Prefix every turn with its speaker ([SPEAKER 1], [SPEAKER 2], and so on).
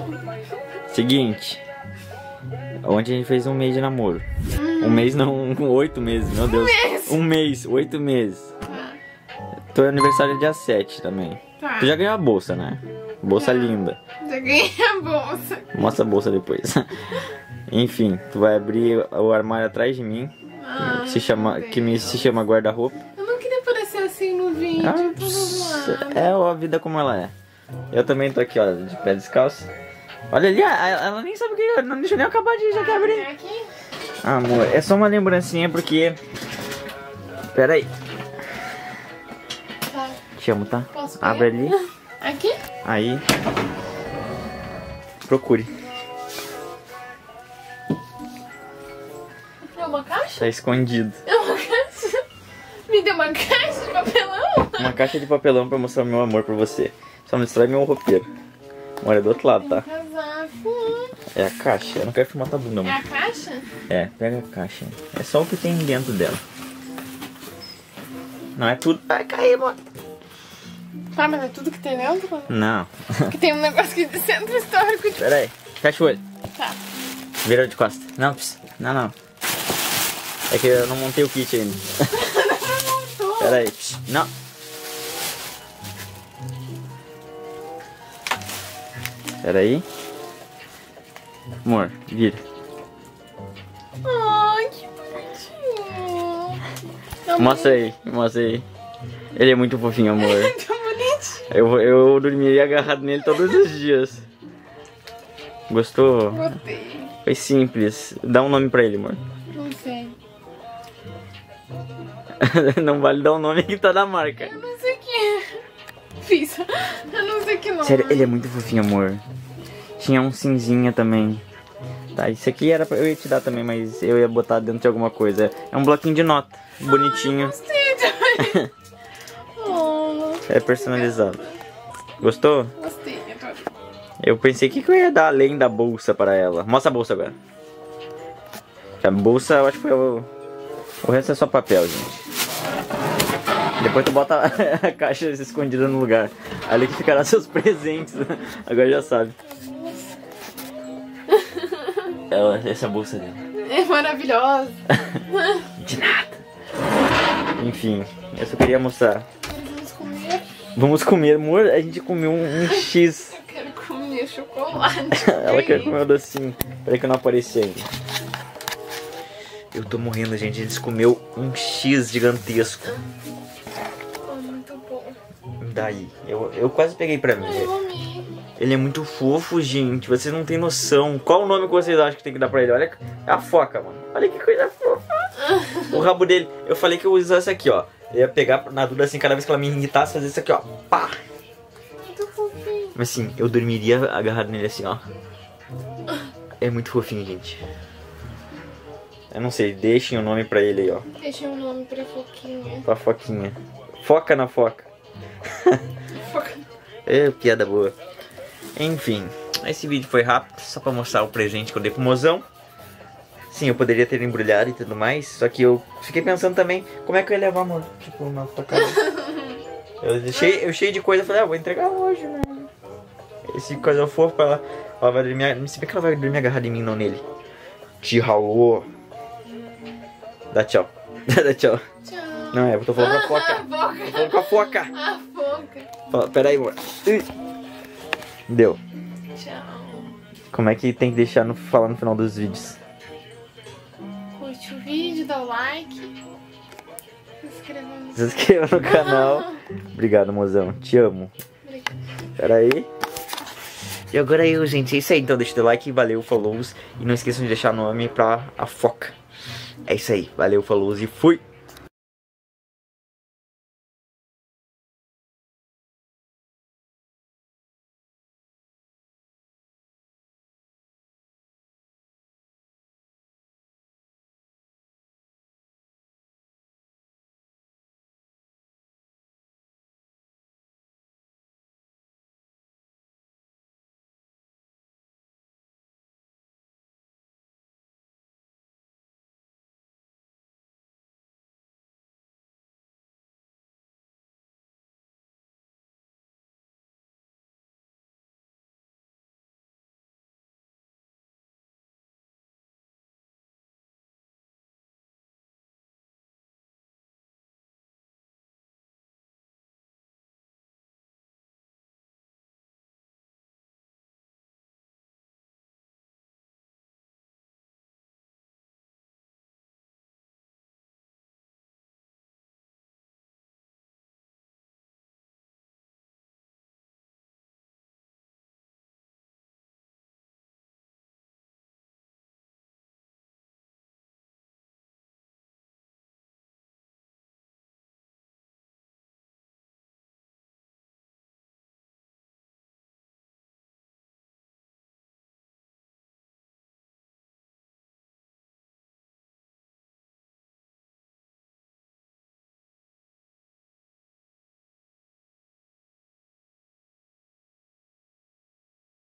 [SPEAKER 1] Seguinte. Ontem a gente fez um mês de namoro. Um mês não, 8 meses, meu Deus. Um mês, 8 meses. Teu aniversário é dia 7 também.
[SPEAKER 2] Tá.
[SPEAKER 1] Tu já ganhou a bolsa, né? Bolsa linda.
[SPEAKER 2] Já ganhei a bolsa.
[SPEAKER 1] Mostra a bolsa depois. Enfim, tu vai abrir o armário atrás de mim. Se chama guarda-roupa.
[SPEAKER 2] Eu não queria parecer assim no vídeo.
[SPEAKER 1] É a vida como ela é. Eu também tô aqui, ó, de pé descalço. Olha ali, ela nem sabe o que. Não deixa eu nem acabar de já quer abrir.
[SPEAKER 2] Aqui?
[SPEAKER 1] Amor, é só uma lembrancinha porque. Pera aí.
[SPEAKER 2] Tá.
[SPEAKER 1] Te amo, tá?
[SPEAKER 2] Posso
[SPEAKER 1] Abre
[SPEAKER 2] pegar?
[SPEAKER 1] ali.
[SPEAKER 2] Aqui?
[SPEAKER 1] Aí. Procure.
[SPEAKER 2] É uma caixa?
[SPEAKER 1] Tá escondido.
[SPEAKER 2] É uma caixa? Me deu uma caixa de papelão?
[SPEAKER 1] Uma caixa de papelão pra mostrar o meu amor por você. Só me destrói meu roupeiro. Amor, é do outro lado, tá?
[SPEAKER 2] Casaco.
[SPEAKER 1] É a caixa. Eu não quero filmar tua bunda,
[SPEAKER 2] É
[SPEAKER 1] amor.
[SPEAKER 2] a caixa?
[SPEAKER 1] É, pega a caixa. É só o que tem dentro dela. Não é tudo. Vai cair, amor.
[SPEAKER 2] Tá, mas é tudo que tem dentro?
[SPEAKER 1] Não.
[SPEAKER 2] Que tem um negócio aqui de centro histórico.
[SPEAKER 1] Pera aí. Fecha o olho.
[SPEAKER 2] Tá.
[SPEAKER 1] Vira de costas. Não, não. É que eu não montei o kit ainda. Pera aí. Não. Pera aí. Amor, vira.
[SPEAKER 2] Ai, que bonitinho.
[SPEAKER 1] Mostra aí. Ele é muito fofinho, amor.
[SPEAKER 2] Tão bonitinho.
[SPEAKER 1] Eu dormiria agarrado nele todos os dias. Gostou?
[SPEAKER 2] Gostei.
[SPEAKER 1] Foi simples. Dá um nome pra ele, amor.
[SPEAKER 2] Não sei.
[SPEAKER 1] Não vale dar um nome que tá na marca.
[SPEAKER 2] Eu não sei o que é. Fiz. Eu não sei que nome.
[SPEAKER 1] Sério, ele é muito fofinho, amor. Tinha um cinzinha também. Tá, isso aqui era pra eu ia te dar também, mas eu ia botar dentro de alguma coisa. É um bloquinho de nota. Bonitinho.
[SPEAKER 2] Gostei também. Oh,
[SPEAKER 1] É personalizado. Gostou?
[SPEAKER 2] gostei.
[SPEAKER 1] Eu pensei que eu ia dar além da bolsa para ela. Mostra a bolsa agora. A bolsa, eu acho que foi o resto é só papel, gente. Depois tu bota a caixa escondida no lugar. Ali que ficará seus presentes. Agora já sabe. Essa é a bolsa dela.
[SPEAKER 2] É maravilhosa.
[SPEAKER 1] De nada. Enfim, eu só queria mostrar.
[SPEAKER 2] Vamos comer.
[SPEAKER 1] Vamos comer, amor. A gente comeu um X.
[SPEAKER 2] Eu quero comer chocolate.
[SPEAKER 1] Ela quer comer o docinho. Peraí que eu não apareci ainda. Eu tô morrendo, gente. Eles comeu um X gigantesco.
[SPEAKER 2] Oh, muito bom.
[SPEAKER 1] Daí, eu quase peguei pra mim.
[SPEAKER 2] Eu amei.
[SPEAKER 1] Ele é muito fofo, gente. Vocês não têm noção. Qual o nome que vocês acham que tem que dar pra ele? Olha a foca, mano. Olha que coisa fofa. O rabo dele. Eu falei que eu usasse aqui, ó. Eu ia pegar na dúvida assim, cada vez que ela me irritasse, fazer isso aqui, ó. Pá.
[SPEAKER 2] Muito fofinho.
[SPEAKER 1] Mas assim, eu dormiria agarrado nele assim, ó. É muito fofinho, gente. Eu não sei, deixem o nome pra ele aí, ó.
[SPEAKER 2] Deixa um nome pra Foquinha.
[SPEAKER 1] Pra foquinha. Foca na foca.
[SPEAKER 2] Foca.
[SPEAKER 1] É, piada boa. Enfim, esse vídeo foi rápido, só pra mostrar o presente que eu dei pro mozão. Sim, eu poderia ter embrulhado e tudo mais, só que eu fiquei pensando também como é que eu ia levar, amor, tipo, na tua casa. Eu cheio de coisa, eu falei, vou entregar hoje, né? Esse coisa fofa pra ela vai dormir, se bem que ela vai dormir agarrada em mim, não nele. Te ralou. Dá tchau. Dá tchau.
[SPEAKER 2] Tchau.
[SPEAKER 1] Não, eu tô falando com a foca.
[SPEAKER 2] A foca.
[SPEAKER 1] Tô falando com a foca.
[SPEAKER 2] A foca.
[SPEAKER 1] Fala, pera aí, amor. Deu.
[SPEAKER 2] Tchau.
[SPEAKER 1] Como é que tem que deixar falar no final dos vídeos?
[SPEAKER 2] Curte o vídeo, dá o like.
[SPEAKER 1] Se inscreva no canal. Obrigado, mozão. Te amo.
[SPEAKER 2] Obrigada.
[SPEAKER 1] Pera aí. E agora eu, gente. É isso aí. Então deixa o like, valeu, falou. E não esqueçam de deixar o nome pra a foca. É isso aí. Valeu, falou e fui.